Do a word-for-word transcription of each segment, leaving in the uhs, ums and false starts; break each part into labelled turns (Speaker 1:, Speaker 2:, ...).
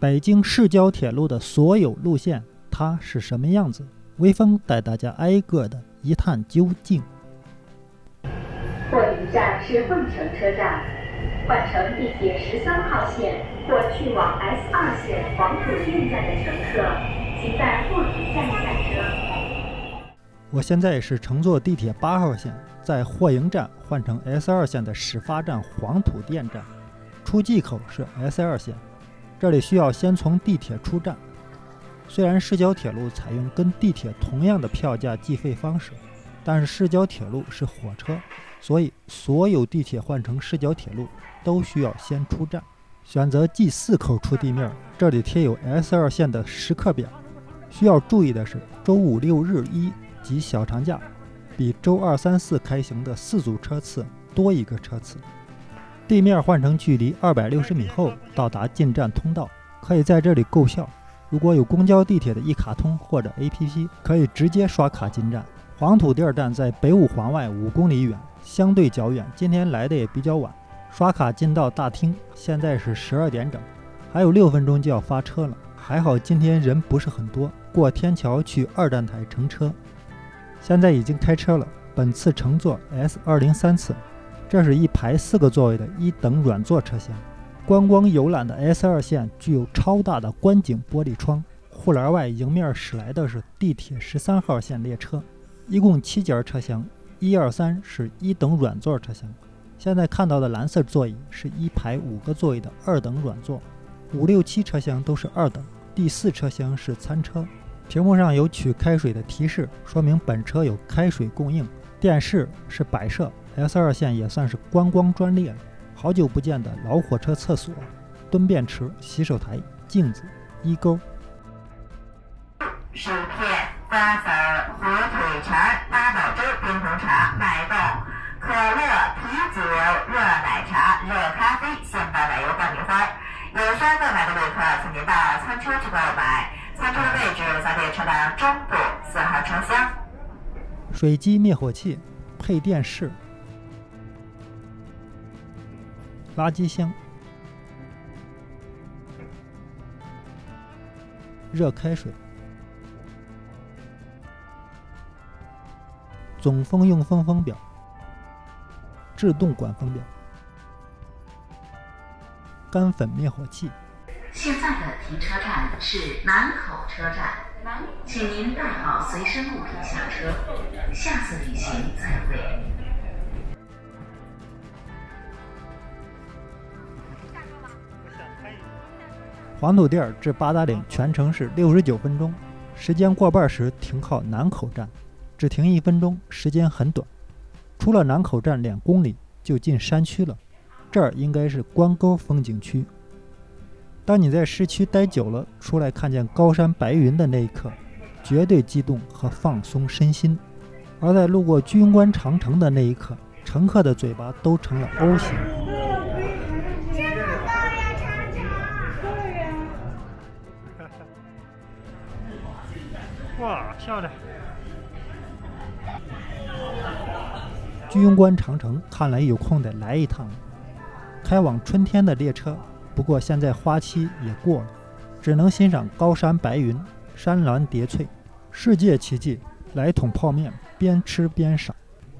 Speaker 1: 北京市郊铁路的所有路线，它是什么样子？微风带大家挨个的一探究竟。
Speaker 2: 霍营站是凤城车站，换乘地铁十三号线或去往 S 二线黄埔店站的乘客，请在霍营站下车。
Speaker 1: 我现在是乘坐地铁八号线，在霍营站换乘 S 二线的始发站黄土店站，出蓟口是 S 二线，这里需要先从地铁出站。虽然市郊铁路采用跟地铁同样的票价计费方式，但是市郊铁路是火车，所以所有地铁换乘市郊铁路都需要先出站。选择 G 四口出地面，这里贴有 S 二线的时刻表。需要注意的是，周五六日一及小长假比周二三四开行的四组车次多一个车次。地面换乘距离二百六十米后到达进站通道，可以在这里购票。如果有公交地铁的一卡通或者 A P P， 可以直接刷卡进站。黄土店站在北五环外五公里远，相对较远，今天来的也比较晚。刷卡进到大厅，现在是十二点整，还有六分钟就要发车了。还好今天人不是很多，过天桥去二站台乘车。现在已经开车了，本次乘坐 S 二零三次，这是一排四个座位的一等软座车厢。观光游览的 S 二线具有超大的观景玻璃窗，护栏外迎面驶来的是地铁十三号线列车，一共七节车厢，一二三是一等软座车厢。现在看到的蓝色座椅是一排五个座位的二等软座，五六七车厢都是二等，第四车厢是餐车。屏幕上有取开水的提示，说明本车有开水供应。电视是摆设， S 二线也算是观光专列了。好久不见的老火车厕所、蹲便池、洗手台、镜子、衣钩。
Speaker 3: 薯片、瓜子、火腿肠、八宝粥、冰红茶、奶冻、可乐、啤酒、热奶茶、热咖啡、现代奶油爆米花。有需要购买的旅客，请您到餐车去购买。餐车的位置在列车的中部四号车厢。
Speaker 1: 水机灭火器、配电室、垃圾箱、热开水、总风用风风表、制动管风表、干粉灭火器。
Speaker 3: 现在的停车站是南口车站，请您带好随身物品下车，下次旅行再会。
Speaker 1: 黄土店至八达岭全程是六十九分钟，时间过半时停靠南口站，只停一分钟，时间很短。出了南口站两公里就进山区了，这儿应该是关沟风景区。当你在市区待久了，出来看见高山白云的那一刻，绝对激动和放松身心。而在路过居庸关长城的那一刻，乘客的嘴巴都成了 O 型。哇，漂亮！居庸关长城看来有空得来一趟了。开往春天的列车，不过现在花期也过了，只能欣赏高山白云、山峦叠翠，世界奇迹。来桶泡面，边吃边赏。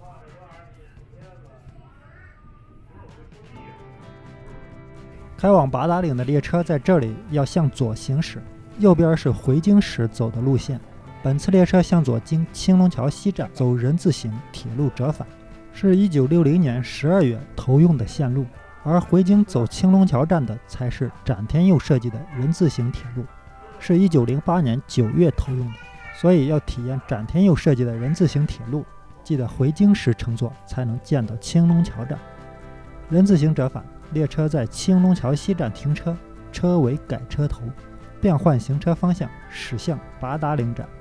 Speaker 1: 开往八达岭的列车在这里要向左行驶，右边是回京时走的路线。本次列车向左经青龙桥西站走人字形铁路折返，是一九六零年十二月投用的线路，而回京走青龙桥站的才是展天佑设计的人字形铁路，是一九零八年九月投用的。所以要体验展天佑设计的人字形铁路，记得回京时乘坐才能见到青龙桥站。人字形折返，列车在青龙桥西站停车，车尾改车头，变换行车方向，驶向八达岭站。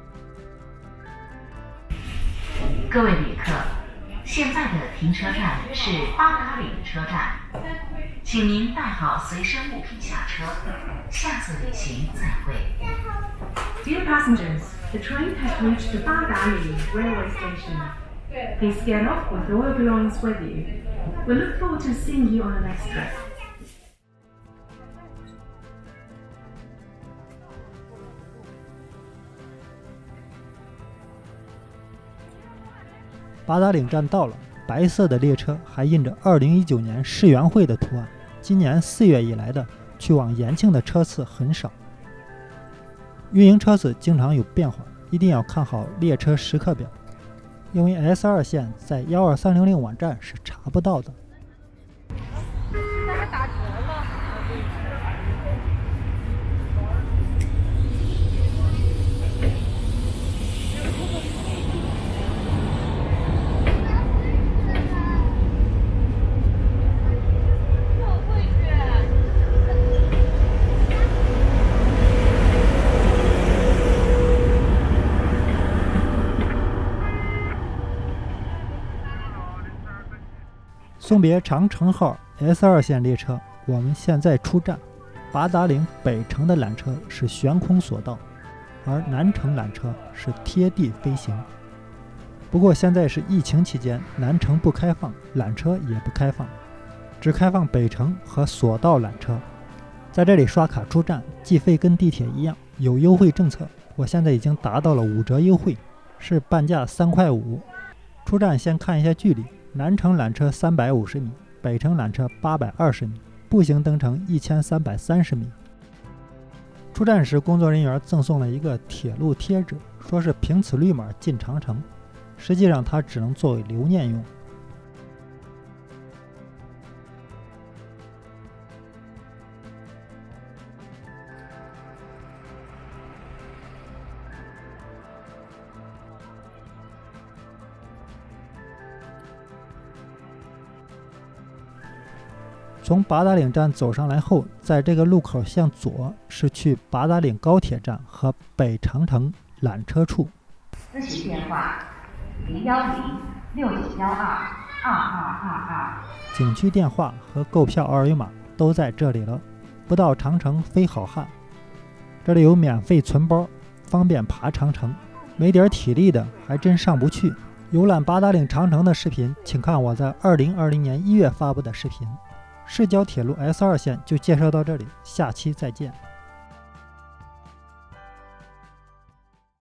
Speaker 3: 各位旅客，现在的停车站是八达岭车站，请您带好随身物品下车，下次旅行再会。
Speaker 4: Dear passengers, the train has reached the Badali railway station. Please get off with all your belongings with you. We look forward to seeing you on the next trip.
Speaker 1: 八达岭站到了，白色的列车还印着二零一九年世园会的图案。今年四月以来的去往延庆的车次很少。运营车次经常有变化，一定要看好列车时刻表，因为 S 二 线在一二三零零网站是查不到的。
Speaker 5: 那还打折了。
Speaker 1: 送别长城号 S 二 线列车，我们现在出站。八达岭北程的缆车是悬空索道，而南程缆车是贴地飞行。不过现在是疫情期间，南程不开放，缆车也不开放，只开放北程和索道缆车。在这里刷卡出站，计费跟地铁一样，有优惠政策。我现在已经达到了五折优惠，是半价三块五。出站先看一下距离。南程缆车三百五十米，北程缆车八百二十米，步行登程一千三百三十米。出站时，工作人员赠送了一个铁路贴纸，说是凭此绿码进长城，实际上它只能作为留念用。从八达岭站走上来后，在这个路口向左是去八达岭高铁站和北长城缆车处。
Speaker 3: 咨询电话：零幺零六九幺二二二二二。
Speaker 1: 景区电话和购票二维码都在这里了。不到长城非好汉，这里有免费存包，方便爬长城。没点体力的还真上不去。游览八达岭长城的视频，请看我在二零二零年一月发布的视频。市郊铁路 S 二 线就介绍到这里，下期再见。